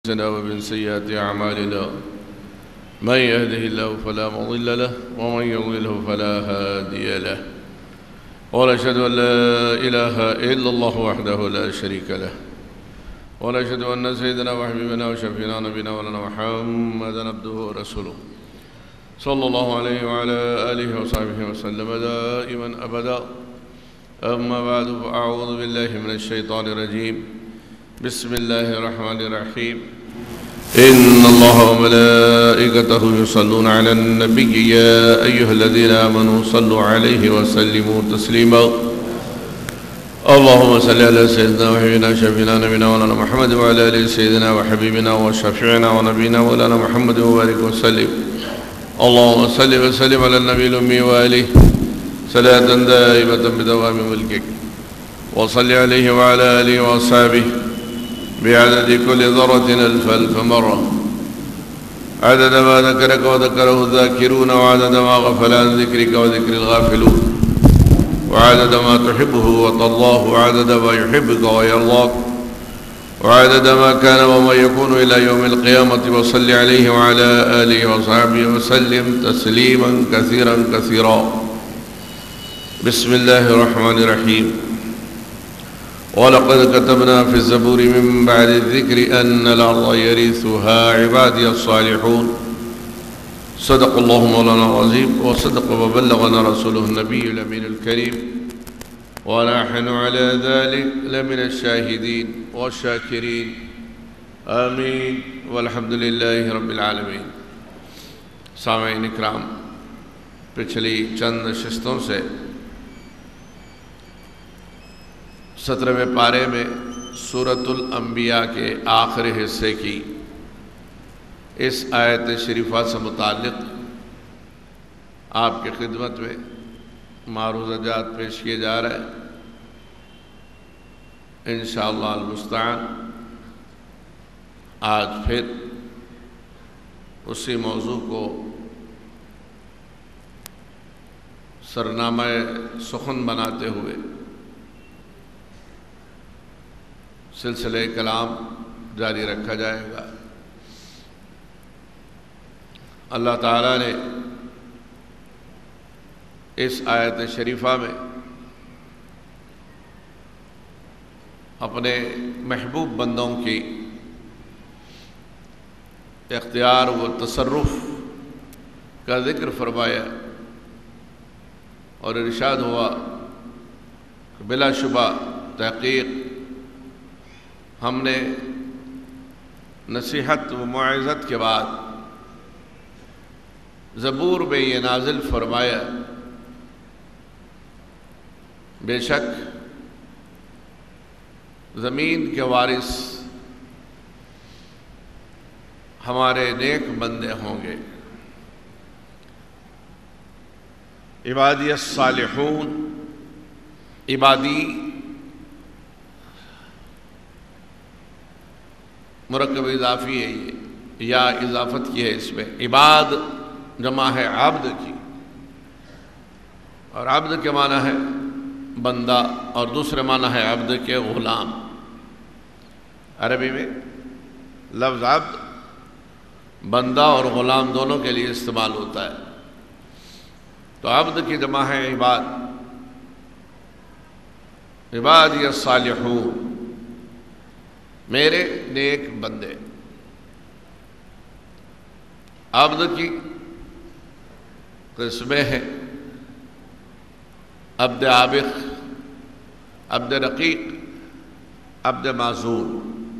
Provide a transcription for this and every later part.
أنفسنا ومن سيئات أعمالنا من يهده الله فلا مضل له ومن يضلله فلا هادي له ونشهد أن لا إله إلا الله وحده لا شريك له ونشهد أن سيدنا وحبيبنا وشفيعنا نبينا ولنا محمدا عبده ورسوله صلى الله عليه وعلى آله وصحبه وسلم دائما أبدا. أما بعد فأعوذ بالله من الشيطان الرجيم. بسم الله الرحمن الرحيم. إن الله وملائكته يصلون على النبي يا أيها الذين آمنوا صلوا عليه وسلموا تسليما. اللهم صل على سيدنا وحبيبنا شفيعنا نبينا مولانا محمد وعلى آل سيدنا وحبيبنا وشفيعنا ونبينا مولانا محمد وبارك وسلم. اللهم صل وسلم على النبي الأمي وآله صلاة دائمة بدوام ملكك وصل عليه وعلى آله وأصحابه بعدد كل ذرة ألف مرة، عدد ما ذكرك وذكره الذاكرون وعدد ما غفل عن ذكرك وذكر الغافلون وعدد ما تحبه وترضاه وعدد ما يحبك ويرضاك وعدد ما كان وما يكون إلى يوم القيامة. وصل عليه وعلى آله وصحبه وسلم تسليما كثيرا كثيرا. بسم الله الرحمن الرحيم. ولقد كتبنا في الزبور من بعد الذكر أن الأرض يرثها عبادي الصالحون. صدق الله مولانا العظيم وصدق وبلغنا رسوله النبي الأمين الكريم ونحن على ذلك لمن الشاهدين والشاكرين. آمين والحمد لله رب العالمین. سامعین اکرام، پچھلی چند نشستوں سے 17ویں پارے میں سورۃ الانبیاء کے آخری حصے کی اس آیت شریفہ سے متعلق آپ کی خدمت میں معروضہ جات پیش کیے جا رہے ہیں. انشاءاللہ المستعان آج پھر اسی موضوع کو سرنامہ سخن بناتے ہوئے سلسلہ کلام جاری رکھا جائے گا. اللہ تعالیٰ نے اس آیت شریفہ میں اپنے محبوب بندوں کی اختیار و تصرف کا ذکر فرمایا اور ارشاد ہوا کہ بلا شبہ تحقیق ہم نے نصیحت و موعظت کے بعد زبور میں یہ نازل فرمایا. بے شک زمین کے وارث ہمارے نیک بندے ہوں گے. عبادی الصالحون، عبادی مرکب اضافی ہے، یہ یا اضافت کی ہے. اس میں عباد جمع ہے عبد کی، اور عبد کے معنی ہے بندہ اور دوسرے معنی ہے عبد کے غلام. عربی میں لفظ عبد بندہ اور غلام دونوں کے لیے استعمال ہوتا ہے. تو عبد کی جمع ہے عباد. عبادی الصالحون، میرے نیک بندے. عبد کی قسمیں ہیں: عبد عابق، عبد رقیق، عبد معزول.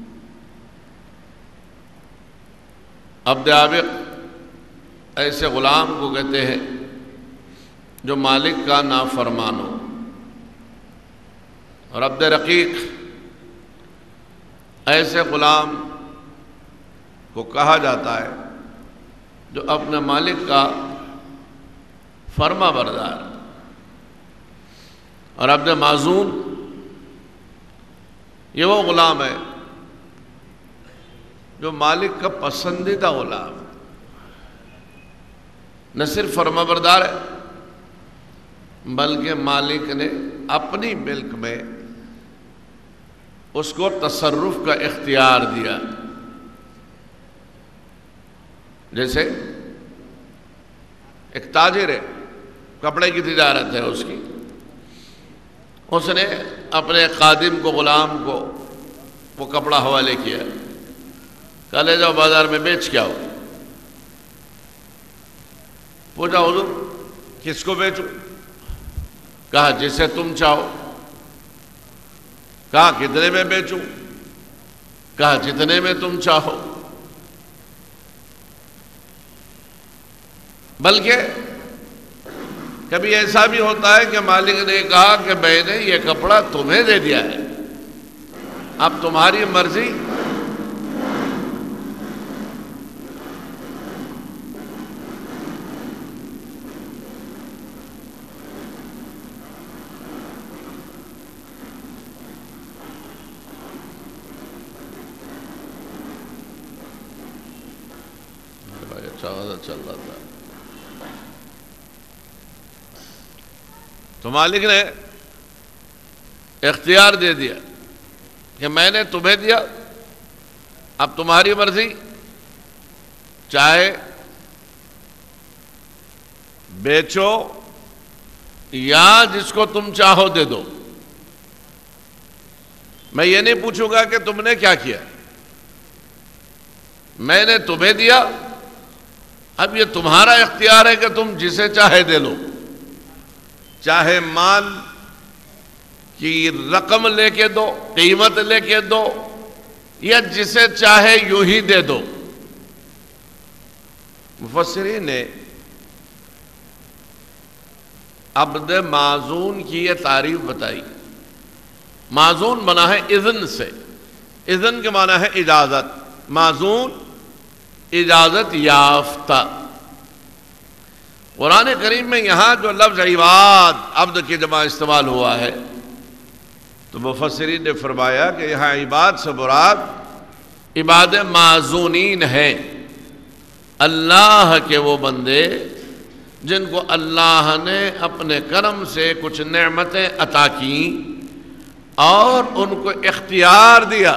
عبد عابق ایسے غلام کو کہتے ہیں جو مالک کا نافرمان ہو، اور عبد رقیق ایسے غلام کو کہا جاتا ہے جو اپنے مالک کا فرما بردار. اور عبد معزول یہ وہ غلام ہے جو مالک کا پسندیدہ غلام ہے، نہ صرف فرما بردار ہے بلکہ مالک نے اپنی ملک میں اس کو تصرف کا اختیار دیا. جیسے ایک تاجر ہے، کپڑے کی تجارت ہے اس کی، اس نے اپنے خادم کو، غلام کو وہ کپڑا حوالے کیا، کہا لے جاؤ بازار میں بیچ کے آؤ۔ پوچھا حضور کس کو بیچوں؟ کہا جسے تم چاہو۔ کہا کتنے میں بیچوں؟ کہا جتنے میں تم چاہو۔ بلکہ کبھی ایسا بھی ہوتا ہے کہ مالک نے کہا کہ میں نے یہ کپڑا تمہیں دے دیا ہے، اب تمہاری مرضی۔ چل رہا تھا تو مالک نے اختیار دے دیا کہ میں نے تمہیں دیا، اب تمہاری مرضی، چاہے بیچو یا جس کو تم چاہو دے دو، میں یہ نہیں پوچھوں گا کہ تم نے کیا کیا، میں نے تمہیں دیا، اب یہ تمہارا اختیار ہے کہ تم جسے چاہے دے لو، چاہے مال کی رقم لے کے دو، قیمت لے کے دو، یا جسے چاہے یوں ہی دے دو۔ مفسرین نے عبد معزون کی یہ تعریف بتائی۔ معزون بنا ہے اذن سے، اذن کے معنی ہے اجازت، معزون اجازت یافتہ۔ قرآن کریم میں یہاں جو لفظ عباد، عبد کی جمع استعمال ہوا ہے، تو مفسرین نے فرمایا کہ یہاں عباد سے مراد عباد معزونین ہیں، اللہ کے وہ بندے جن کو اللہ نے اپنے کرم سے کچھ نعمتیں عطا کیں اور ان کو اختیار دیا،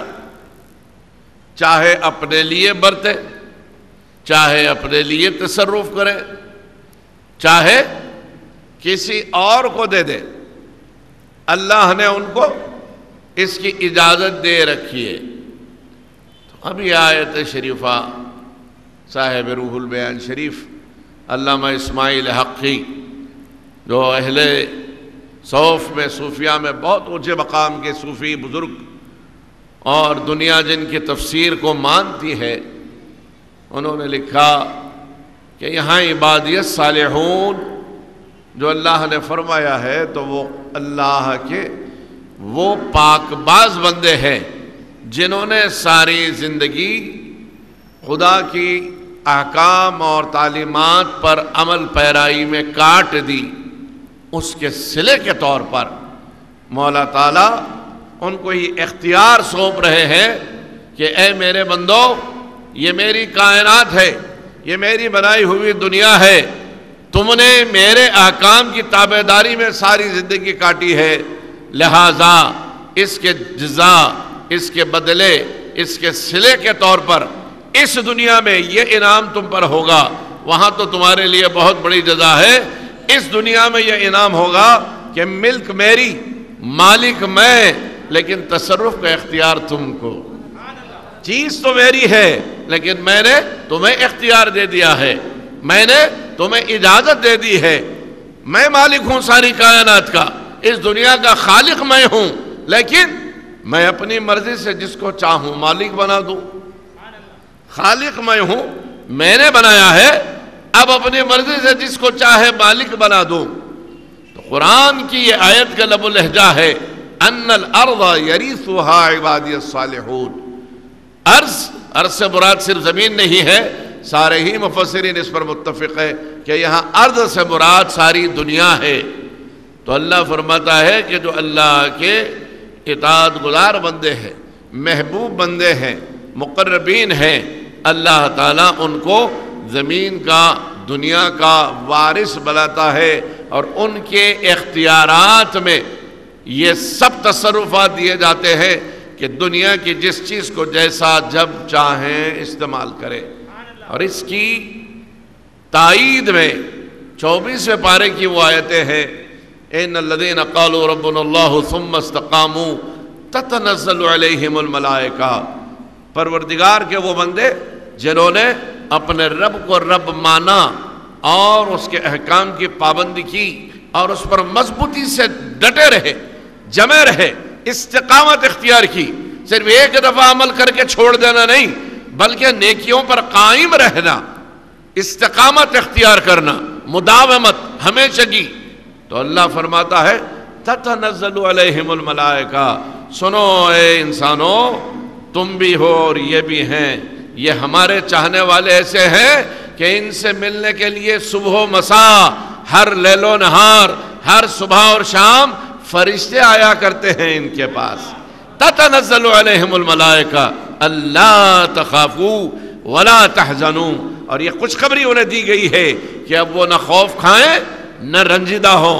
چاہے اپنے لیے برتے، چاہے اپنے لیے تصرف کرے، چاہے کسی اور کو دے دے، اللہ نے ان کو اس کی اجازت دے رکھی ہے۔ تو اب یہ آیت شریفہ صاحب روح البیان شریف علامہ اسماعیل حقی، جو اہل صوف میں، صوفیہ میں بہت اونچے مقام کے صوفی بزرگ اور دنیا جن کی تفسیر کو مانتی ہے، انہوں نے لکھا کہ یہاں عبادیت صالحون جو اللہ نے فرمایا ہے تو وہ اللہ کے وہ پاک باز بندے ہیں جنہوں نے ساری زندگی خدا کی احکام اور تعلیمات پر عمل پیرائی میں کاٹ دی۔ اس کے صلے کے طور پر مولا تعالیٰ ان کو یہ اختیار سونپ رہے ہیں کہ اے میرے بندو، یہ میری کائنات ہے، یہ میری بنائی ہوئی دنیا ہے، تم نے میرے احکام کی تابعداری میں ساری زندگی کاٹی ہے، لہٰذا اس کے جزا، اس کے بدلے، اس کے صلے کے طور پر اس دنیا میں یہ انعام تم پر ہوگا، وہاں تو تمہارے لیے بہت بڑی جزا ہے۔ اس دنیا میں یہ انعام ہوگا کہ ملک میری، مالک میں، لیکن تصرف کا اختیار تم کو، چیز تو میری ہے لیکن میں نے تمہیں اختیار دے دیا ہے، میں نے تمہیں اجازت دے دی ہے، میں مالک ہوں ساری کائنات کا، اس دنیا کا خالق میں ہوں، لیکن میں اپنی مرضی سے جس کو چاہوں مالک بنا دوں۔ خالق میں ہوں، میں نے بنایا ہے، اب اپنی مرضی سے جس کو چاہے مالک بنا دوں۔ تو قرآن کی یہ آیت کا لب و لہجہ ہے ان الارض یریثها عبادی الصالحون۔ ارض سے مراد صرف زمین نہیں ہے، سارے ہی مفسرین اس پر متفق ہے کہ یہاں ارض سے مراد ساری دنیا ہے۔ تو اللہ فرماتا ہے کہ جو اللہ کے اطاعت گزار بندے ہیں، محبوب بندے ہیں، مقربین ہیں، اللہ تعالیٰ ان کو زمین کا، دنیا کا وارث بناتا ہے اور ان کے اختیارات میں یہ سب تصرفات دیے جاتے ہیں کہ دنیا کی جس چیز کو جیسا جب چاہیں استعمال کرے۔ اور اس کی تائید میں 24ویں پارے کی وہ آیتیں ہیں، ان الذین قالوا ربنا اللہ ثم استقاموا تتنزل علیہم الملائکہ، پروردگار کے وہ بندے جنہوں نے اپنے رب کو رب مانا اور اس کے احکام کی پابندی کی اور اس پر مضبوطی سے ڈٹے رہے، جمے رہے، استقامت اختیار کی، صرف ایک دفعہ عمل کر کے چھوڑ دینا نہیں بلکہ نیکیوں پر قائم رہنا، استقامت اختیار کرنا، مداومت، ہمیشگی، تو اللہ فرماتا ہے تتنزل علیہم الملائکہ، سنو اے انسانوں، تم بھی ہو اور یہ بھی ہیں، یہ ہمارے چاہنے والے ایسے ہیں کہ ان سے ملنے کے لیے صبح و مساء، ہر لیل و نہار، ہر صبح اور شام فرشتے آیا کرتے ہیں ان کے پاس۔ تتنزل علیہم الملائکہ اللہ تخافوا ولا تحزنوا، اور یہ خوشخبری انہیں دی گئی ہے کہ اب وہ نہ خوف کھائیں نہ رنجیدہ ہوں۔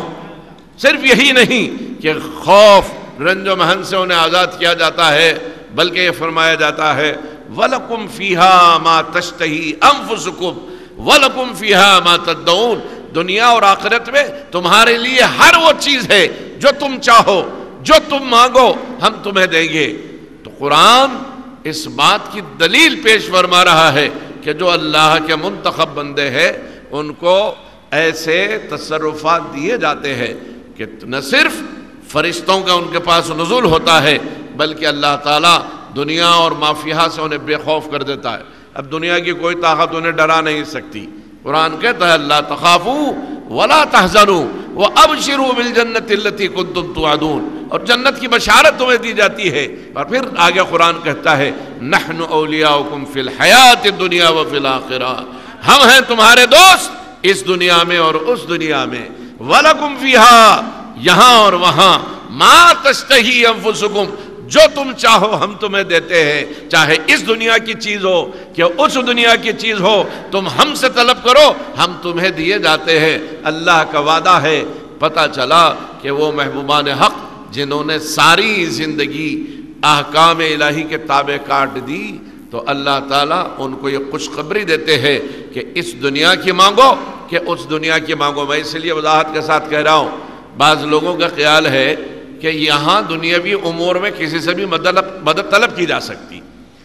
صرف یہی نہیں کہ خوف رنج و محن سے انہیں آزاد کیا جاتا ہے، بلکہ یہ فرمایا جاتا ہے وَلَكُمْ فِيهَا مَا تَشْتَهِي أَنفُسُكُمْ وَلَكُمْ فِيهَا مَا تَدَّعُونَ، دنیا اور آخرت میں تمہارے لیے ہر وہ چیز ہے جو تم چاہو، جو تم مانگو، ہم تمہیں دیں گے۔ تو قرآن اس بات کی دلیل پیش فرما رہا ہے کہ جو اللہ کے منتخب بندے ہیں ان کو ایسے تصرفات دیے جاتے ہیں کہ نہ صرف فرشتوں کا ان کے پاس نزول ہوتا ہے بلکہ اللہ تعالیٰ دنیا اور ما فیہا سے انہیں بے خوف کر دیتا ہے۔ اب دنیا کی کوئی طاقت انہیں ڈرا نہیں سکتی۔ قرآن کہتا ہے لا تخافوا ولا تحزنوا وابشروا بالجنۃ التي كنتم توعدون، اور جنت کی بشارت تمہیں دی جاتی ہے۔ اور پھر آگے قرآن کہتا ہے نحن اولیاؤکم فی الحیات الدنیا وفی الآخرہ، ہم ہیں تمہارے دوست اس دنیا میں اور اس دنیا میں۔ وَلَكُمْ فِيهَا، یہاں اور وہاں، مَا تَشْتَهِي أَنفُسُكُمْ، جو تم چاہو ہم تمہیں دیتے ہیں، چاہے اس دنیا کی چیز ہو کہ اس دنیا کی چیز ہو، تم ہم سے طلب کرو ہم تمہیں دیے جاتے ہیں۔ اللہ کا وعدہ ہے۔ پتہ چلا کہ وہ محبوبان حق جنہوں نے ساری زندگی احکام الہی کے تابع کاٹ دی، تو اللہ تعالیٰ ان کو یہ خوشخبری دیتے ہیں کہ اس دنیا کی مانگو کہ اس دنیا کی مانگو۔ میں اس لیے وضاحت کے ساتھ کہہ رہا ہوں، بعض لوگوں کا خیال ہے کہ یہاں دنیاوی امور میں کسی سے بھی مدد طلب کی جا سکتی،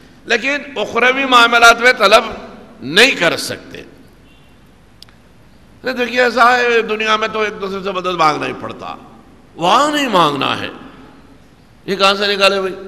لیکن اخروی معاملات میں طلب نہیں کر سکتے۔ دیکھیے ایسا ہے دنیا میں تو ایک دوسرے سے مدد مانگنا ہی پڑتا، وہاں نہیں مانگنا ہے، یہ کہاں سے نکالے بھائی؟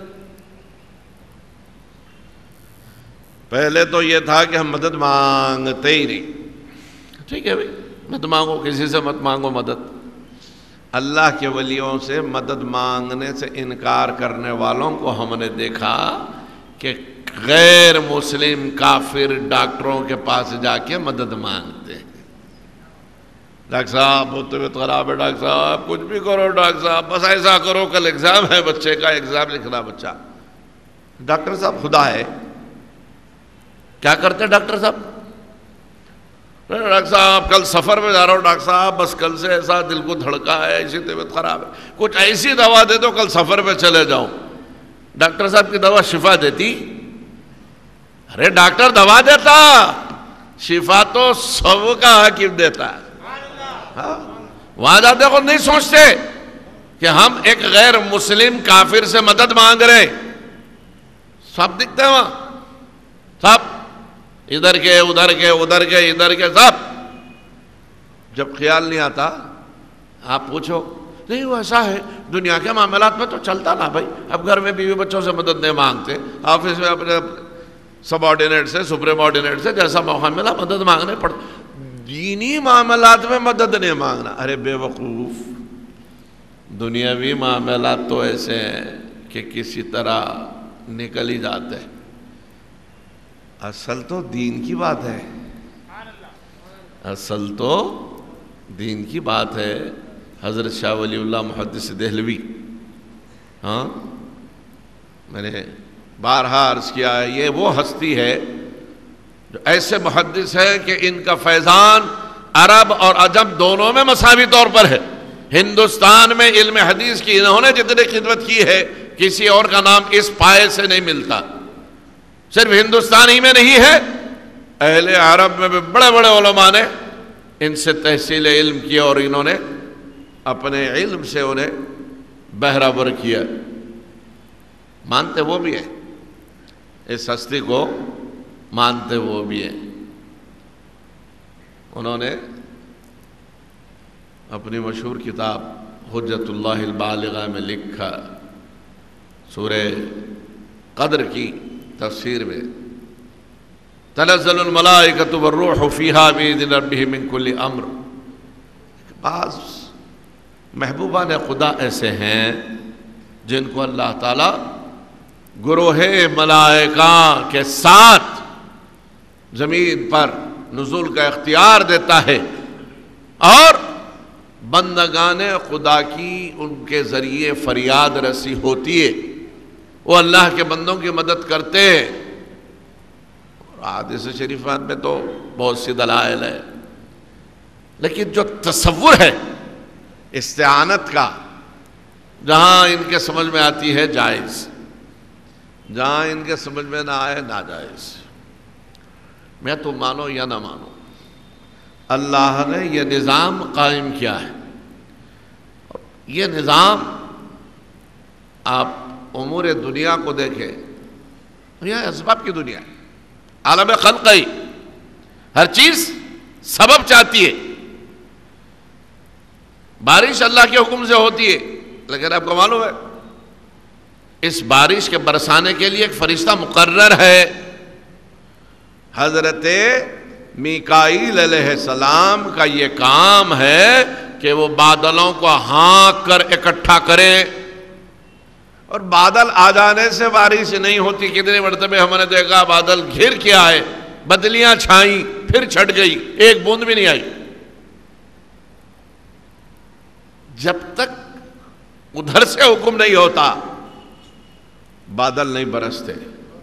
پہلے تو یہ تھا کہ ہم مدد مانگتے ہی نہیں۔ ٹھیک ہے بھائی، مت مانگو، کسی سے مت مانگو مدد۔ اللہ کے ولیوں سے مدد مانگنے سے انکار کرنے والوں کو ہم نے دیکھا کہ غیر مسلم کافر ڈاکٹروں کے پاس جا کے مدد مانگتے ہیں۔ ڈاکٹر صاحب بہت طبیعت خراب ہے، ڈاکٹر صاحب کچھ بھی کرو، ڈاکٹر صاحب بس ایسا کرو، کل ایگزام ہے بچے کا، ایگزام لکھنا بچہ۔ ڈاکٹر صاحب خدا ہے؟ کیا کرتے ڈاکٹر صاحب؟ ڈاکٹر صاحب کل سفر میں جا رہا ہوں، ڈاکٹر صاحب بس کل سے ایسا دل کو دھڑکا ہے، ایسی طبیعت خراب ہے، کچھ ایسی دوا دے دو کل سفر پہ چلے جاؤں۔ ڈاکٹر صاحب کی دوا شفا دیتی؟ ارے ڈاکٹر دوا دیتا، شفا تو سب کا حکیم دیتا ہے۔ وہاں جاتے خود نہیں سوچتے کہ ہم ایک غیر مسلم کافر سے مدد مانگ رہے، سب دکھتے ہیں وہاں، سب ادھر کے ادھر کے ادھر کے ادھر کے سب۔ جب خیال نہیں آتا آپ پوچھو، نہیں وہ ایسا ہے دنیا کے معاملات میں تو چلتا نا بھائی، اب گھر میں بیوی بچوں سے مدد نہیں مانگتے، آفس میں اپنے سب آرڈینیٹ سے سپریم آرڈینیٹ سے جیسا موقع ملا مدد مانگنے پڑتا، دینی معاملات میں مدد نہیں مانگنا۔ ارے بے وقوف، دنیاوی معاملات تو ایسے ہیں کہ کسی طرح نکل ہی جاتے ہیں، اصل تو دین کی بات ہے، اصل تو دین کی بات ہے۔ حضرت شاہ ولی اللہ محدث دہلوی، میں نے بارہا عرض کیا ہے، یہ وہ ہستی ہے جو ایسے محدث ہے کہ ان کا فیضان عرب اور عجم دونوں میں مساوی طور پر ہے۔ ہندوستان میں علم حدیث کی انہوں نے جتنی خدمت کی ہے کسی اور کا نام اس پائے سے نہیں ملتا۔ صرف ہندوستان ہی میں نہیں ہے، اہل عرب میں بھی بڑے بڑے علماء نے ان سے تحصیل علم کیا اور انہوں نے اپنے علم سے انہیں بہرہ ور کیا. مانتے وہ بھی ہیں، اس ہستی کو مانتے وہ بھی ہیں. انہوں نے اپنی مشہور کتاب حجت اللہ البالغہ میں لکھا، سورہ قدر کی تفسیر میں تنزل الملائکۃ والروح فیہا بإذن ربہم من کل امر. بعض محبوبان خدا ایسے ہیں جن کو اللہ تعالیٰ گروہ ملائکہ کے ساتھ زمین پر نزول کا اختیار دیتا ہے، اور بندگان خدا کی ان کے ذریعے فریاد رسی ہوتی ہے، وہ اللہ کے بندوں کی مدد کرتے ہیں. حدیث شریفات میں تو بہت سی دلائل ہے، لیکن جو تصور ہے استعانت کا، جہاں ان کے سمجھ میں آتی ہے جائز، جہاں ان کے سمجھ میں نہ آئے ناجائز. میں تو مانو یا نہ مانو، اللہ نے یہ نظام قائم کیا ہے. یہ نظام آپ امور دنیا کو دیکھیں، یہ اسباب کی دنیا ہے، عالم خلقی، ہر چیز سبب چاہتی ہے. بارش اللہ کے حکم سے ہوتی ہے، لیکن آپ کو معلوم ہے اس بارش کے برسانے کے لیے ایک فرشتہ مقرر ہے. حضرت میکائیل علیہ السلام کا یہ کام ہے کہ وہ بادلوں کو ہانک کر اکٹھا کریں، اور بادل آ جانے سے بارش نہیں ہوتی. کتنے مرتبے ہم نے دیکھا بادل گھر کے آئے، بدلیاں چھائیں، پھر چھٹ گئی، ایک بوند بھی نہیں آئی. جب تک ادھر سے حکم نہیں ہوتا بادل نہیں برستے.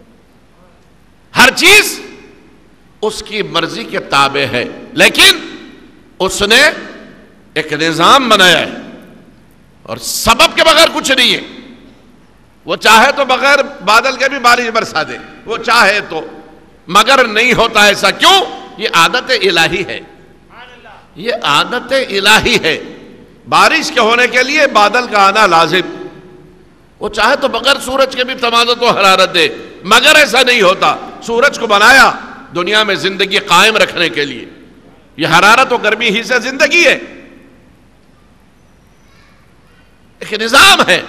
ہر چیز اس کی مرضی کے تابع ہے، لیکن اس نے ایک نظام بنایا ہے، اور سبب کے بغیر کچھ نہیں ہے. وہ چاہے تو بغیر بادل کے بھی بارش برسا دے، وہ چاہے تو، مگر نہیں ہوتا ایسا. کیوں؟ یہ عادت الہی ہے، یہ عادت الہی ہے. بارش کے ہونے کے لیے بادل کا آنا لازم. وہ چاہے تو بغیر سورج کے بھی تمازت و حرارت دے، مگر ایسا نہیں ہوتا. سورج کو بنایا دنیا میں زندگی قائم رکھنے کے لیے. یہ حرارت و گرمی ہی سے زندگی ہے، ایک نظام ہے.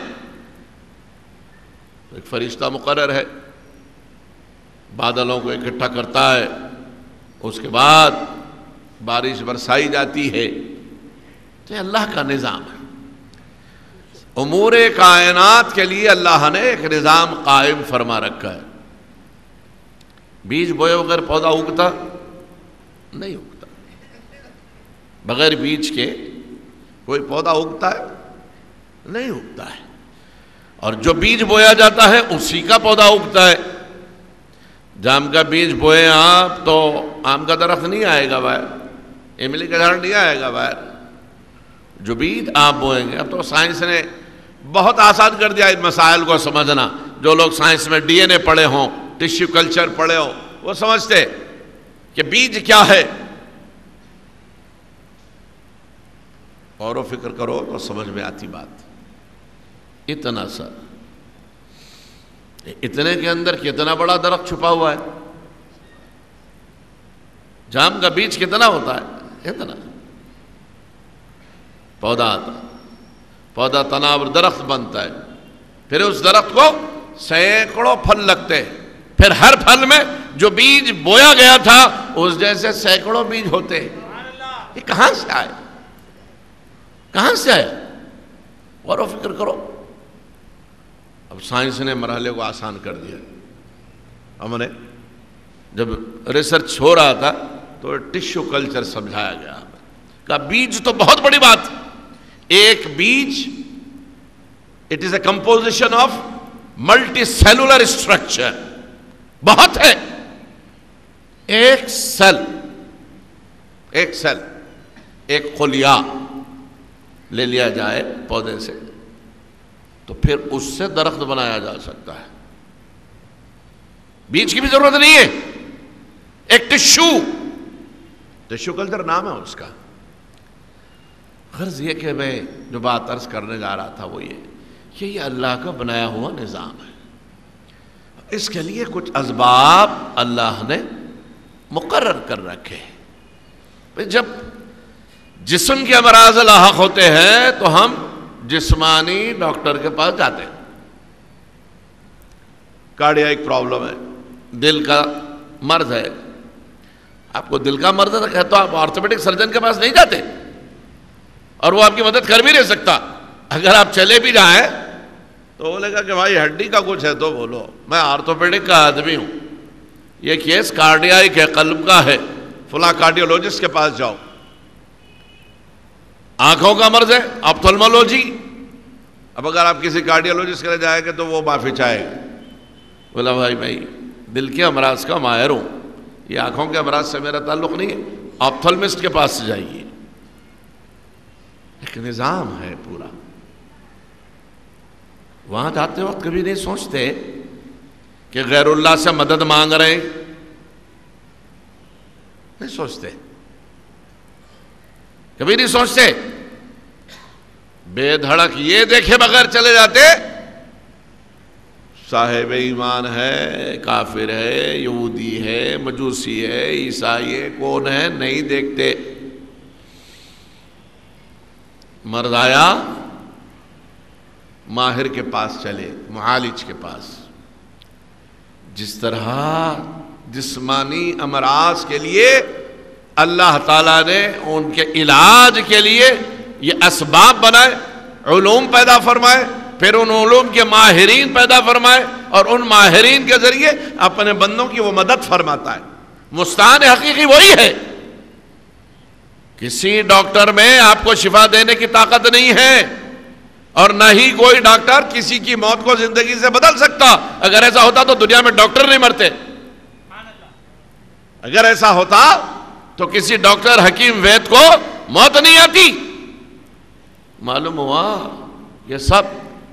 ایک فرشتہ مقرر ہے، بادلوں کو اکٹھا کرتا ہے، اس کے بعد بارش برسائی جاتی ہے. تو یہ اللہ کا نظام ہے. امور کائنات کے لیے اللہ نے ایک نظام قائم فرما رکھا ہے. بیج بوئے بغیر پودا اگتا نہیں اگتا. بغیر بیج کے کوئی پودا اگتا ہے نہیں اگتا ہے. اور جو بیج بویا جاتا ہے اسی کا پودا اگتا ہے. جام کا بیج بوئے آپ تو آم کا درخت نہیں آئے گا باہر، املی کا جھاڑ نہیں آئے گا باہر. جو بیج آپ بوئیں گے، اب تو سائنس نے بہت آسان کر دیا ان مسائل کو سمجھنا. جو لوگ سائنس میں ڈی این اے پڑھے ہوں، ٹیشو کلچر پڑھے ہوں، وہ سمجھتے کہ بیج کیا ہے. غور و فکر کرو تو سمجھ میں آتی بات. اتنا سا، اتنے کے اندر کتنا بڑا درخت چھپا ہوا ہے. جام کا بیج کتنا ہوتا ہے؟ اتنا. پودا آتا، پودا تناور درخت بنتا ہے، پھر اس درخت کو سینکڑوں پھل لگتے ہیں. پھر ہر پھل میں جو بیج بویا گیا تھا اس جیسے سینکڑوں بیج ہوتے ہیں. یہ کہاں سے آئے؟ کہاں سے آیا؟ غور و فکر کرو. اب سائنس نے مرحلے کو آسان کر دیا. ہم نے جب ریسرچ ہو رہا تھا تو ٹیشو کلچر سمجھایا گیا کہ بیج تو بہت بڑی بات. ایک بیج it is a composition of multicellular structure. بہت ہے. ایک سیل، ایک خلیہ لے لیا جائے پودے سے تو پھر اس سے درخت بنایا جا سکتا ہے. بیج کی بھی ضرورت نہیں ہے. ایک ٹشو کلچر نام ہے اس کا. غرض یہ کہ میں جو بات عرض کرنے جا رہا تھا وہ یہ اللہ کا بنایا ہوا نظام ہے. اس کے لیے کچھ اسباب اللہ نے مقرر کر رکھے. جب جسم کے امراض لاحق ہوتے ہیں تو ہم جسمانی ڈاکٹر کے پاس جاتے ہیں. کارڈیاک پرابلم ہے, دل کا مرض ہے. آپ کو دل کا مرض ہے تو آپ آرتھوپیڈک سرجن کے پاس نہیں جاتے, اور وہ آپ کی مدد کر بھی نہیں سکتا. اگر آپ چلے بھی جائیں تو بولے گا کہ بھائی ہڈی کا کچھ ہے تو بولو, میں آرتھوپیڈک کا آدمی ہوں, یہ کیس کارڈیاک ہے, قلب کا ہے, فلاں کارڈیولوجسٹ کے پاس جاؤ. آنکھوں کا مرض ہے, آپتھلمولوجی. اب اگر آپ کسی کارڈیولوجسٹ کے جائیں گے تو وہ معافی چاہے گا, بولا بھائی دل کے امراض کا ماہر ہوں, یہ آنکھوں کے امراض سے میرا تعلق نہیں ہے, آپتھلمسٹ کے پاس سے جائیے. ایک نظام ہے پورا. وہاں جاتے وقت کبھی نہیں سوچتے کہ غیر اللہ سے مدد مانگ رہے ہیں, نہیں سوچتے, کبھی نہیں سوچتے. بے دھڑک یہ دیکھے بغیر چلے جاتے صاحب ایمان ہے, کافر ہے, یہودی ہے, مجوسی ہے, عیسائی ہے, کون ہے, نہیں دیکھتے. مرض آیا ماہر کے پاس چلے, معالج کے پاس. جس طرح جسمانی امراض کے لیے اللہ تعالیٰ نے ان کے علاج کے لیے یہ اسباب بنائے, علوم پیدا فرمائے, پھر ان علوم کے ماہرین پیدا فرمائے, اور ان ماہرین کے ذریعے اپنے بندوں کی وہ مدد فرماتا ہے. مستعان حقیقی وہی ہے. کسی ڈاکٹر میں آپ کو شفا دینے کی طاقت نہیں ہے, اور نہ ہی کوئی ڈاکٹر کسی کی موت کو زندگی سے بدل سکتا. اگر ایسا ہوتا تو دنیا میں ڈاکٹر نہیں مرتے. اگر ایسا ہوتا تو کسی ڈاکٹر, حکیم, وید کو موت نہیں آتی. معلوم ہوا یہ سب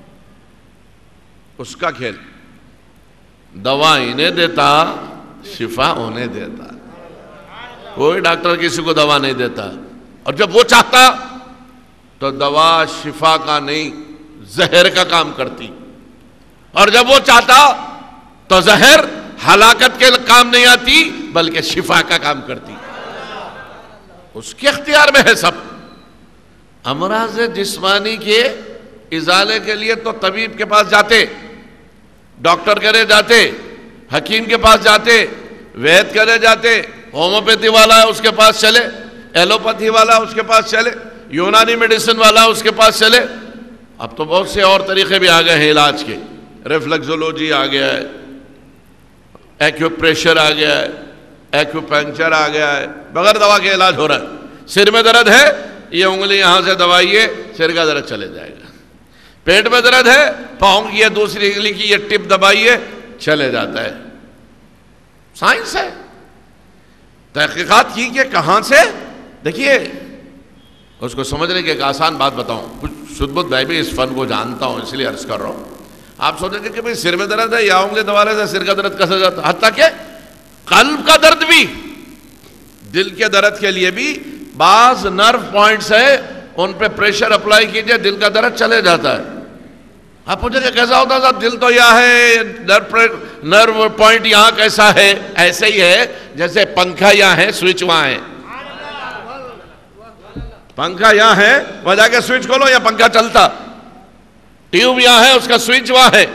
اس کا کھیل. دوا انہیں دیتا, شفا انہیں دیتا. کوئی ڈاکٹر کسی کو دوا نہیں دیتا, اور جب وہ چاہتا تو دوا شفا کا نہیں زہر کا کام کرتی, اور جب وہ چاہتا تو زہر ہلاکت کے کام نہیں آتی بلکہ شفا کا کام کرتی. اس کے اختیار میں ہے سب. امراض جسمانی کے ازالے کے لیے تو طبیب کے پاس جاتے, ڈاکٹر کرے جاتے, حکیم کے پاس جاتے, وید کرے جاتے, ہومیوپیتھی والا ہے اس کے پاس چلے, ایلوپیتھی والا اس کے پاس چلے, یونانی میڈیسن والا اس کے پاس چلے. اب تو بہت سے اور طریقے بھی آ گئے ہیں علاج کے. ریفلیکسولوجی آ گیا ہے, ایکیوپریشر آ گیا ہے, ایکیوپنکچر آ گیا ہے, بغیر دوا کے علاج ہو رہا ہے. سر میں درد ہے, یہ انگلی یہاں سے دبائیے, سر کا درد چلے جائے گا. پیٹ میں درد ہے, پاؤں کی یہ دوسری انگلی کی یہ ٹپ دبائیے, چلے جاتا ہے. سائنس ہے. تحقیقات کی کہ کہاں سے. دیکھیے اس کو سمجھنے کی ایک آسان بات بتاؤں. کچھ شدھ بدھ میں بھی اس فن کو جانتا ہوں, اس لیے عرض کر رہا ہوں. آپ سوچیں گے کہ بھئی سر میں درد ہے, یا انگلی دبانے سے سر کا درد کیسے جاتا ہے. حتیٰ کہ قلب کا درد بھی, دل کے درد کے لیے بھی بعض نرو پوائنٹس ہیں, ان پہ پریشر اپلائی کیجئے, دل کا درد چلے جاتا ہے. آپ پوچھیں کہ کیسا ہوتا ہے؟ دل تو یہاں ہے, نرو پوائنٹ یہاں کیسا ہے؟ ایسے ہی ہے جیسے پنکھا یہاں ہے, سوئچ وہاں ہے. پنکھا یہاں ہے, وہاں جا کے سوئچ کھولو یا پنکھا چلتا. ٹیوب یہاں ہے, اس کا سوئچ وہاں ہے.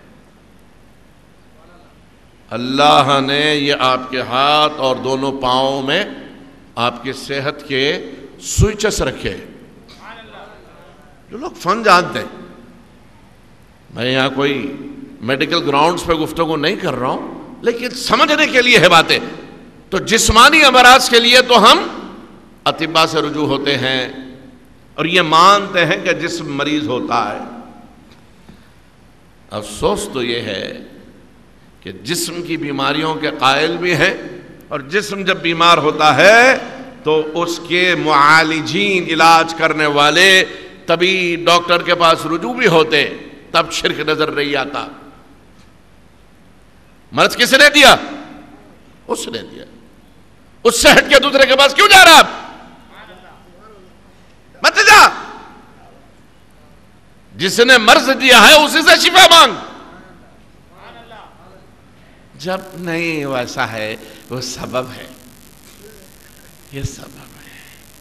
اللہ نے یہ آپ کے ہاتھ اور دونوں پاؤں میں آپ کی صحت کے سوئچز رکھے. جو لوگ فن جانتے ہیں, میں یہاں کوئی میڈیکل گراؤنڈز پہ گفتگو نہیں کر رہا ہوں, لیکن سمجھنے کے لیے ہے باتیں. تو جسمانی امراض کے لیے تو ہم اطباء سے رجوع ہوتے ہیں, اور یہ مانتے ہیں کہ جسم مریض ہوتا ہے. افسوس تو یہ ہے کہ جسم کی بیماریوں کے قائل بھی ہیں, اور جسم جب بیمار ہوتا ہے تو اس کے معالجین, علاج کرنے والے طبی ڈاکٹر کے پاس رجوع بھی ہوتے. تب شرک نظر نہیں آتا. مرض کس نے دیا؟ اس نے دیا. اس سے ہٹ کے دوسرے کے پاس کیوں جا رہا آپ؟ مت جا. جس نے مرض دیا ہے اسی سے شفا مانگ. جب نہیں ویسا ہے وہ سبب ہے، یہ سبب ہے.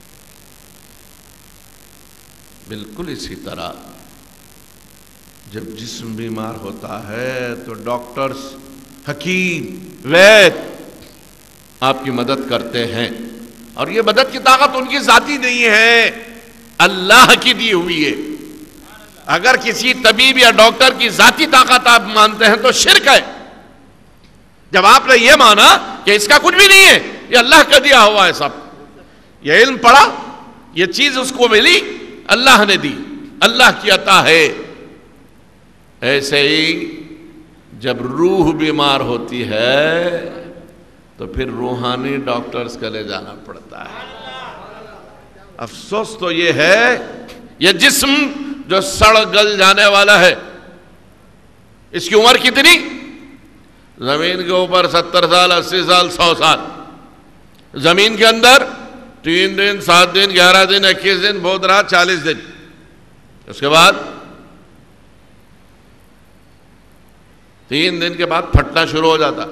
بالکل اسی طرح جب جسم بیمار ہوتا ہے تو ڈاکٹرز، حکیم، وید آپ کی مدد کرتے ہیں، اور یہ مدد کی طاقت ان کی ذاتی نہیں ہے، اللہ کی دی ہوئی ہے. اگر کسی طبیب یا ڈاکٹر کی ذاتی طاقت آپ مانتے ہیں تو شرک ہے. جب آپ نے یہ مانا کہ اس کا کچھ بھی نہیں ہے، یہ اللہ کا دیا ہوا ہے سب، یہ علم پڑھا، یہ چیز اس کو ملی، اللہ نے دی، اللہ کی عطا ہے. ایسے ہی جب روح بیمار ہوتی ہے تو پھر روحانی ڈاکٹرز کے لے جانا پڑتا ہے. افسوس تو یہ ہے، یہ جسم جو سڑ گل جانے والا ہے، اس کی عمر کتنی؟ زمین کے اوپر 70 سال، 80 سال، 100 سال. زمین کے اندر 3 دن، 7 دن، 11 دن، 21 دن، بہت رات 40 دن. اس کے بعد 3 دن کے بعد پھٹنا شروع ہو جاتا.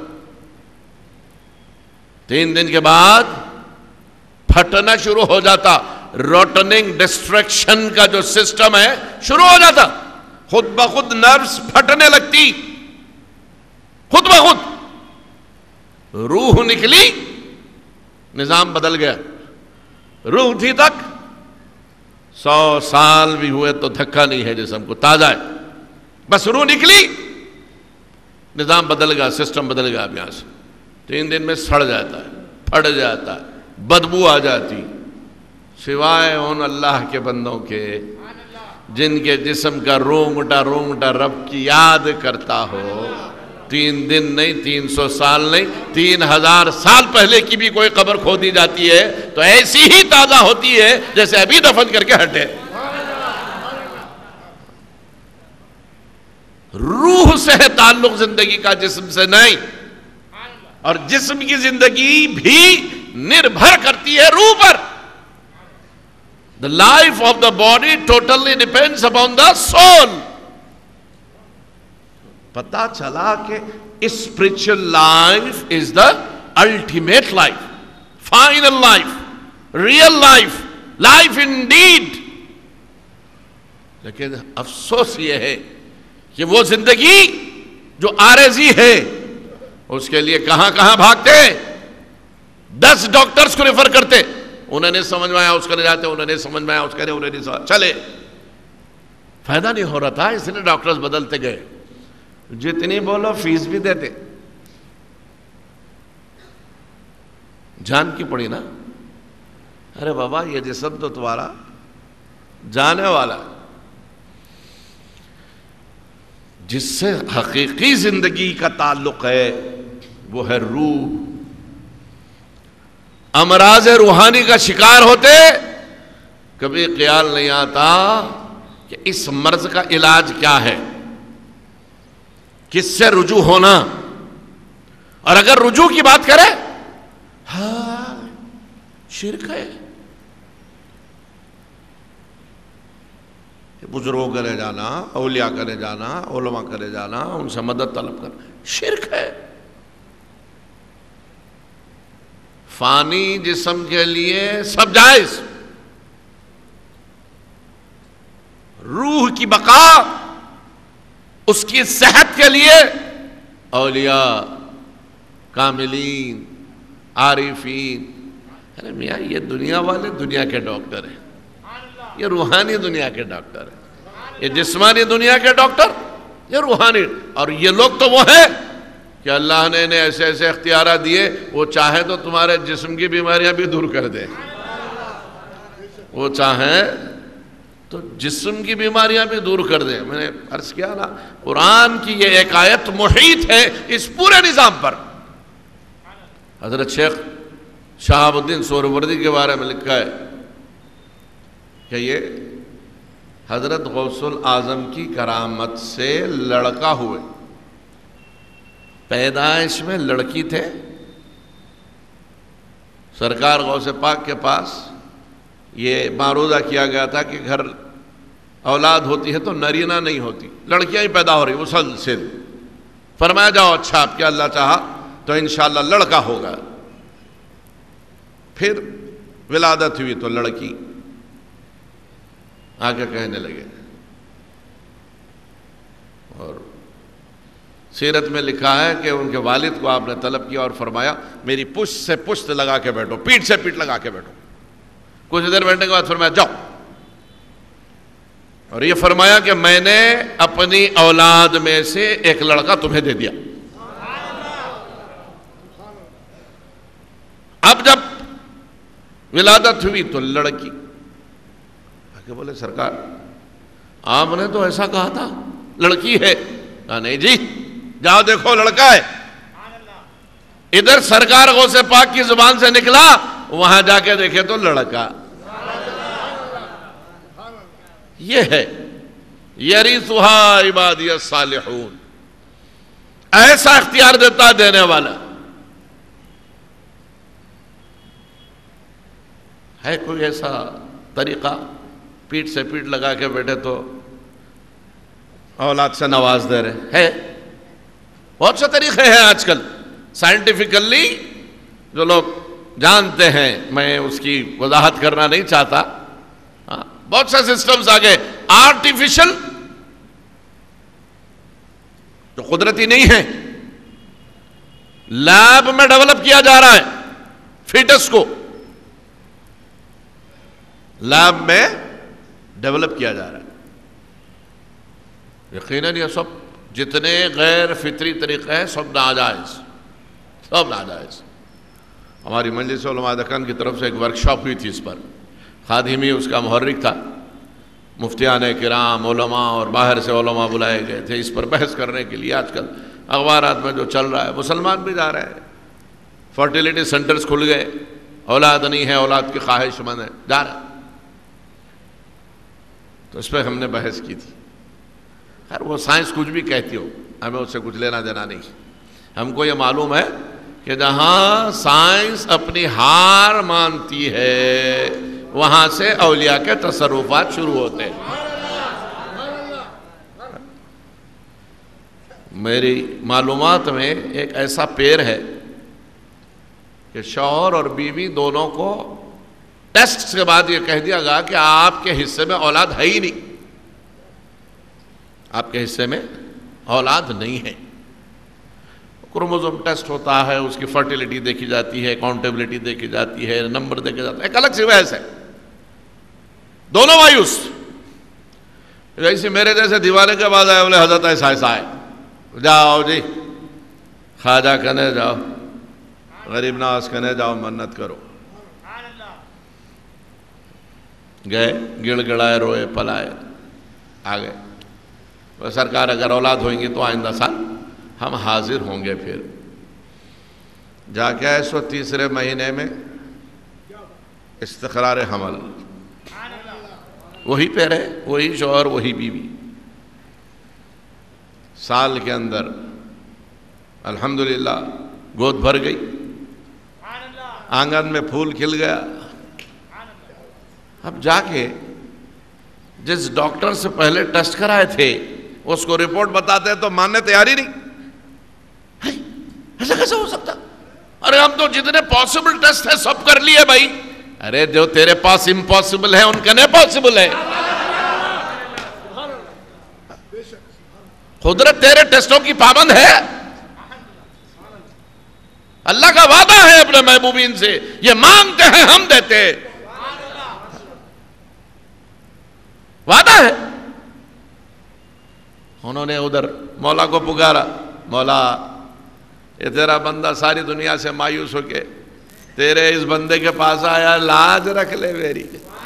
3 دن کے بعد پھٹنا شروع ہو جاتا. روٹننگ ڈسٹریکشن کا جو سسٹم ہے شروع ہو جاتا. خود بخود نروز پھٹنے لگتی، خود بخود. روح نکلی، نظام بدل گیا. روح تھی تک 100 سال بھی ہوئے تو دھکا نہیں ہے جسم کو، تازہ ہے. بس روح نکلی، نظام بدل گیا، سسٹم بدل گیا. اب یہاں سے 3 دن میں سڑ جاتا ہے، پھٹ جاتا ہے، بدبو آ جاتی. سوائے ان اللہ کے بندوں کے جن کے جسم کا رونگٹا رب کی یاد کرتا ہو. 3 دن نہیں، 300 سال نہیں، 3000 سال پہلے کی بھی کوئی قبر کھودی جاتی ہے تو ایسی ہی تازہ ہوتی ہے جیسے ابھی دفن کر کے ہٹے. روح سے ہے تعلق زندگی کا، جسم سے نہیں. اور جسم کی زندگی بھی نربھر کرتی ہے روح پر. The life of the body totally depends upon the soul. پتا چلا کہ spiritual life is the ultimate life, final life, real life, life indeed. لیکن افسوس یہ ہے کہ وہ زندگی جو عارضی ہے اس کے لیے کہاں کہاں بھاگتے، 10 ڈاکٹرز کو ریفر کرتے. انہیں نہیں سمجھ میں آیا اس کے لے جاتے، انہیں نہیں سمجھ میں آیا اس کے لے، انہیں نہیں سمجھ، چلے. فائدہ نہیں ہو رہا تھا، اس لیے ڈاکٹرز بدلتے گئے. جتنی بولو فیس بھی دیتے. جان کی پڑی نا. ارے بابا یہ جسم تو تمہارا جانے والا ہے. جس سے حقیقی زندگی کا تعلق ہے وہ ہے روح. امراض روحانی کا شکار ہوتے کبھی خیال نہیں آتا کہ اس مرض کا علاج کیا ہے، کس سے رجوع ہونا. اور اگر رجوع کی بات کرے، ہاں شرک ہے. بزرگوں کے لے جانا، اولیاء کے لے جانا، علماء کے لے جانا، ان سے مدد طلب کرنا شرک ہے. فانی جسم کے لیے سب جائز. روح کی بقا، اس کی صحت کے لیے اولیاء، کاملین، عارفین. ارے میاں یہ دنیا والے دنیا کے ڈاکٹر ہیں، یہ روحانی دنیا کے ڈاکٹر ہیں. یہ جسمانی دنیا کے ڈاکٹر، یہ روحانی. اور یہ لوگ تو وہ ہیں کہ اللہ نے انہیں ایسے ایسے اختیارات دیے، وہ چاہے تو تمہارے جسم کی بیماریاں بھی دور کر دے، وہ چاہیں تو جسم کی بیماریاں بھی دور کر دیں. میں نے عرض کیا نا، قرآن کی یہ ایک آیت محیط ہے اس پورے نظام پر. حضرت شیخ شہاب الدین سہروردی کے بارے میں لکھا ہے کہ یہ حضرت غوث الاعظم کی کرامت سے لڑکا ہوئے. پیدائش میں لڑکی تھے، سرکار غوث پاک کے پاس یہ معروضہ کیا گیا تھا کہ گھر اولاد ہوتی ہے تو نرینہ نہیں ہوتی، لڑکیاں ہی پیدا ہو رہی مسلسل. فرمایا جاؤ اچھا آپ کیا اللہ چاہا تو انشاءاللہ لڑکا ہوگا. پھر ولادت ہوئی تو لڑکی. آگے کہنے لگے، اور سیرت میں لکھا ہے کہ ان کے والد کو آپ نے طلب کیا اور فرمایا میری پشت سے پشت لگا کے بیٹھو، پیٹھ سے پیٹھ لگا کے بیٹھو. کچھ دیر بیٹھنے کے بعد فرمایا جاؤ، اور یہ فرمایا کہ میں نے اپنی اولاد میں سے ایک لڑکا تمہیں دے دیا. اب جب ولادت ہوئی تو لڑکی. آگے بولے سرکار آپ نے تو ایسا کہا تھا لڑکی ہے. کہا نہیں جی جاؤ دیکھو لڑکا ہے. ادھر سرکار غوث پاک کی زبان سے نکلا، وہاں جا کے دیکھے تو لڑکا. یہ ہے یرثھا عبادی الصالحون، ایسا اختیار دیتا دینے والا ہے. کوئی ایسا طریقہ پیٹھ سے پیٹھ لگا کے بیٹھے تو اولاد سے نواز دے رہے ہے؟ بہت سے طریقے ہیں آج کل سائنٹیفکلی جو لوگ جانتے ہیں، میں اس کی وضاحت کرنا نہیں چاہتا. بہت سے سسٹمز آگے آرٹیفیشل جو قدرتی نہیں ہے، لیب میں ڈیولپ کیا جا رہا ہے. فیٹس کو لیب میں ڈیولپ کیا جا رہا ہے. یقیناً یہ سب جتنے غیر فطری طریقے ہیں سب ناجائز، سب ناجائز. ہماری مجلس علماء دکن کی طرف سے ایک ورکشاپ ہوئی تھی اس پر. خادمی اس کا محرک تھا. مفتیان کرام، علماء اور باہر سے علماء بلائے گئے تھے اس پر بحث کرنے کے لیے. آج کل اخبارات میں جو چل رہا ہے، مسلمان بھی جا رہے ہیں، فرٹیلیٹی سینٹرز کھل گئے، اولاد نہیں ہے، اولاد کی خواہش مند ہے، جا رہے ہیں. تو اس پہ ہم نے بحث کی تھی. خیر وہ سائنس کچھ بھی کہتی ہو، ہمیں اس سے کچھ لینا دینا نہیں. ہم کو یہ معلوم ہے کہ جہاں سائنس اپنی ہار مانتی ہے وہاں سے اولیاء کے تصرفات شروع ہوتے ہیں. میری معلومات میں ایک ایسا پیر ہے کہ شوہر اور بیوی دونوں کو ٹیسٹ کے بعد یہ کہہ دیا گیا کہ آپ کے حصے میں اولاد ہے ہی نہیں، آپ کے حصے میں اولاد نہیں ہے. کروموزوم ٹیسٹ ہوتا ہے، اس کی فرٹیلیٹی دیکھی جاتی ہے، کاؤنٹیبلٹی دیکھی جاتی ہے، نمبر دیکھا جاتا ہے. ایک الگ سی بحث ہے. دونوں مایوس. جیسے میرے جیسے دیوانے کے بعد آئے بولے حضرت ایسا ایسا ہے، جاؤ جی خواجہ کنے جاؤ، غریب نواز کنے جاؤ، منت کرو. گئے، گڑ گڑائے، روئے پلائے، آ گئے. سرکار اگر اولاد ہوئیں گی تو آئندہ سال ہم حاضر ہوں گے. پھر جا کے آئے 130 مہینے میں استقرار حمل. وہی پیر ہے، وہی شوہر، وہی بیوی. سال کے اندر الحمدللہ گود بھر گئی، آنگن میں پھول کھل گیا. اب جا کے جس ڈاکٹر سے پہلے ٹیسٹ کرائے تھے اس کو رپورٹ بتاتے تو ماننے تیاری نہیں. ایسا کیسے ہو سکتا؟ ارے ہم تو جتنے پاسبل ٹیسٹ ہے سب کر لیے بھائی. ارے جو تیرے پاس امپاسبل ہے ان کا نہیں پاسبل ہے. قدرت تیرے ٹیسٹوں کی پابند ہے. اللہ کا وعدہ ہے اپنے محبوبین سے، یہ مانگتے ہیں ہم دیتے. وعدہ ہے. انہوں نے ادھر مولا کو پکارا، مولا یہ تیرا بندہ ساری دنیا سے مایوس ہو کے تیرے اس بندے کے پاس آیا، لاج رکھ لے میری.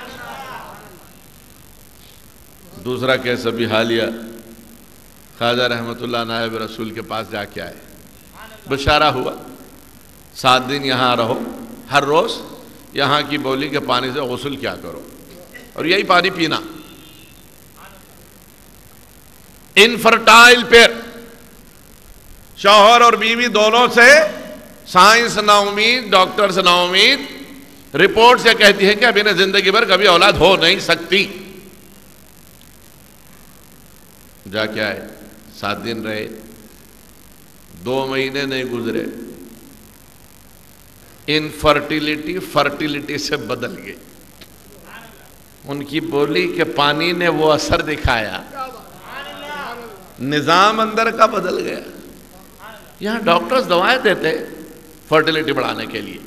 دوسرا کیس ابھی حالیہ خواجہ رحمت اللہ نائب رسول کے پاس جا کے آئے. بشارہ ہوا 7 دن یہاں رہو، ہر روز یہاں کی بولی کے پانی سے غسل کیا کرو اور یہی پانی پینا. انفرٹائل پیر، شوہر اور بیوی دونوں سے سائنس نا امید، ڈاکٹرز نا امید. رپورٹ سے کہتی ہے کہ اب انہیں زندگی بھر کبھی اولاد ہو نہیں سکتی. جا کے آئے, 7 دن رہے, 2 مہینے نہیں گزرے, انفرٹیلیٹی فرٹیلیٹی سے بدل گئی. ان کی بولی کہ پانی نے وہ اثر دکھایا, نظام اندر کا بدل گیا. یہاں ڈاکٹرز دوائیں دیتے فرٹیلیٹی بڑھانے کے لیے,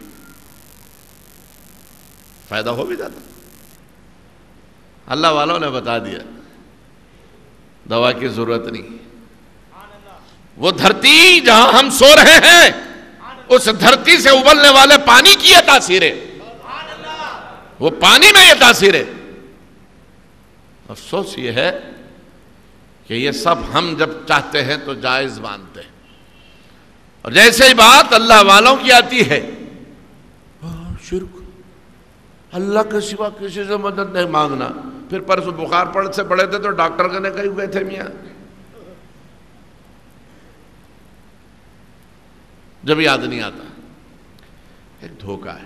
فائدہ ہو بھی جاتا. اللہ والوں نے بتا دیا دوا کی ضرورت نہیں. وہ دھرتی جہاں ہم سو رہے ہیں اس دھرتی سے ابلنے والے پانی کی یہ تاثیر ہے, وہ پانی میں یہ تاثیر ہے. افسوس یہ ہے کہ یہ سب ہم جب چاہتے ہیں تو جائز مانتے ہیں, اور جیسے ہی بات اللہ والوں کی آتی ہے شرک, اللہ کے سوا کسی سے مدد نہیں مانگنا. پھر پرسوں بخار سے پڑے تھے تو ڈاکٹر کہنے کہیں ہوئے تھے میاں, جب یاد نہیں آتا. ایک دھوکہ ہے.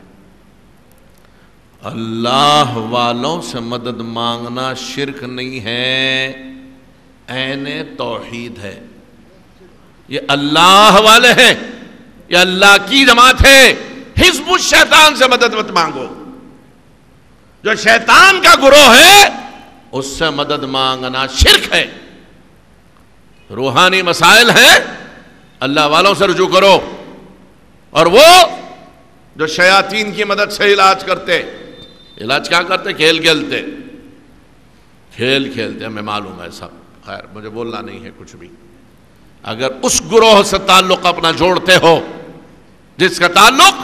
اللہ والوں سے مدد مانگنا شرک نہیں ہے, عین توحید ہے. یہ اللہ والے ہیں, یہ اللہ کی جماعت ہے. حزب الشیطان سے مدد مت مانگو. جو شیطان کا گروہ ہے اس سے مدد مانگنا شرک ہے. روحانی مسائل ہیں, اللہ والوں سے رجوع کرو. اور وہ جو شیاطین کی مدد سے علاج کرتے, علاج کیا کرتے؟ کھیل کھیلتے, کھیل کھیلتے. ہمیں معلوم ہے سب, خیر مجھے بولنا نہیں ہے کچھ بھی. اگر اس گروہ سے تعلق اپنا جوڑتے ہو جس کا تعلق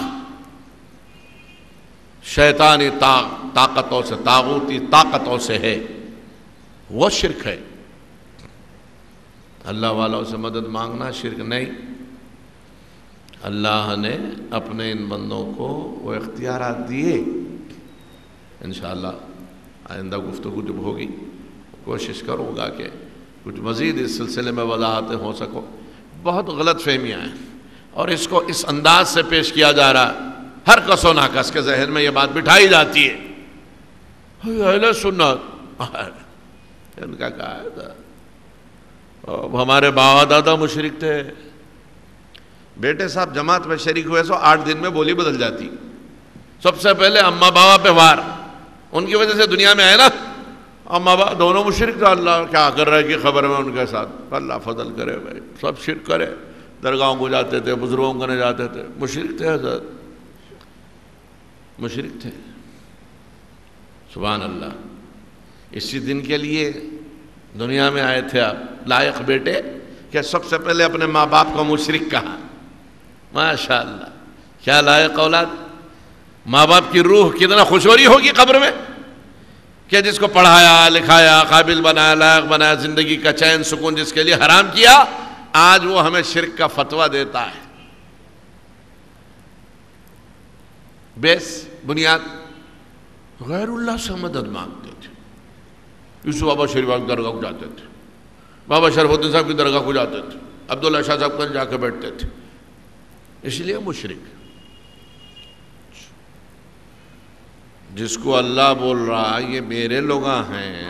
شیطانی طاقتوں سے, طاغوتی طاقتوں سے ہے, وہ شرک ہے. اللہ والوں سے مدد مانگنا شرک نہیں. اللہ نے اپنے ان بندوں کو وہ اختیارات دیے. انشاءاللہ آئندہ گفتگو جب ہوگی کوشش کروں گا کہ کچھ مزید اس سلسلے میں وضاحتیں ہو سکو. بہت غلط فہمیاں ہیں اور اس کو اس انداز سے پیش کیا جا رہا ہے, ہر کس و ناکس کے ذہن میں یہ بات بٹھائی جاتی ہے. اہل سنت ان کا کہا تھا, ہمارے باپ دادا مشرک تھے. بیٹے صاحب جماعت میں شریک ہوئے سو 8 دن میں بولی بدل جاتی. سب سے پہلے اماں بابا پہ وار, ان کی وجہ سے دنیا میں آئے نا. اماں بابا دونوں مشرک تھا, اللہ کیا کر رہا ہے کہ خبر میں ان کے ساتھ. اللہ فضل کرے بھائی, سب شرک کرے. درگاہوں کو جاتے تھے, بزرگوں کو جاتے تھے, مشرک تھے حضرت, مشرک تھے. سبحان اللہ. اسی دن کے لیے دنیا میں آئے تھے آپ, لائق بیٹے کہ سب سے پہلے اپنے ماں باپ کو مشرک کہا. ماشاءاللہ کیا لائق اولاد. ماں باپ کی روح کتنا خوش ہو رہی ہوگی قبر میں کہ جس کو پڑھایا لکھایا, قابل بنایا, لائق بنایا, زندگی کا چین سکون جس کے لیے حرام کیا, آج وہ ہمیں شرک کا فتویٰ دیتا ہے. بیس بنیاد غیر اللہ سے مدد مانگتے تھے. یوسف بابا شریف کی درگاہ کو جاتے تھے, بابا شرف الدین صاحب کی درگاہ کو جاتے تھے, عبداللہ شاہ صاحب کہیں جا کے بیٹھتے تھے. اس لیے مشرک. جس کو اللہ بول رہا یہ میرے لوگ ہیں,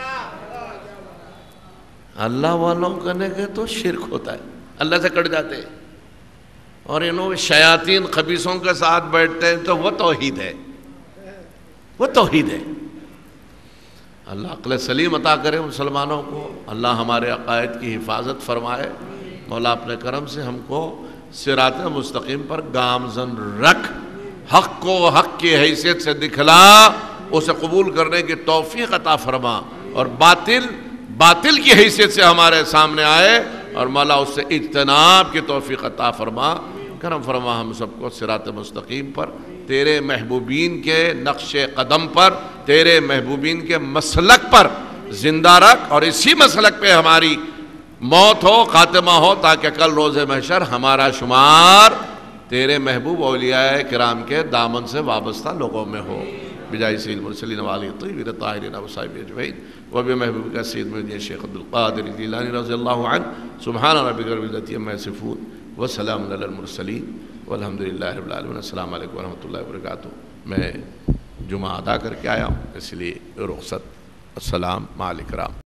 اللہ والوں کرنے کے تو شرک ہوتا ہے, اللہ سے کٹ جاتے ہیں. اور انہوں شیاطین خبیثوں کے ساتھ بیٹھتے ہیں تو وہ توحید ہے, وہ توحید ہے. اللہ عقل سلیم عطا کرے مسلمانوں کو. اللہ ہمارے عقائد کی حفاظت فرمائے. مولا اپنے کرم سے ہم کو صراط مستقیم پر گامزن رکھ, حق کو حق کی حیثیت سے دکھلا, اسے قبول کرنے کی توفیق عطا فرما, اور باطل کی حیثیت سے ہمارے سامنے آئے اور مولا اس سے اجتناب کی توفیق عطا فرما. کرم فرما ہم سب کو صراط مستقیم پر, تیرے محبوبین کے نقش قدم پر, تیرے محبوبین کے مسلک پر زندہ رکھ, اور اسی مسلک پہ ہماری موت ہو, خاتمہ ہو, تاکہ کل روز محشر ہمارا شمار تیرے محبوب اولیاء کرام کے دامن سے وابستہ لوگوں میں ہو. بجائے سید المرسلین والی الطیبین الطاہرین وصحبہ اجمعین وبمحبوب کا سید محی شیخ عبدالقادر الجیلانی رضی اللہ عنہ. سبحان ربک رب العزة عما یصفون وسلام علی المرسلین والحمد للہ رب العالمین. السلام علیکم ورحمۃ اللہ وبرکاتہ. میں جمعہ ادا کر کے آیا ہوں، اس لیے رخصت۔ السلام مع الاکرام۔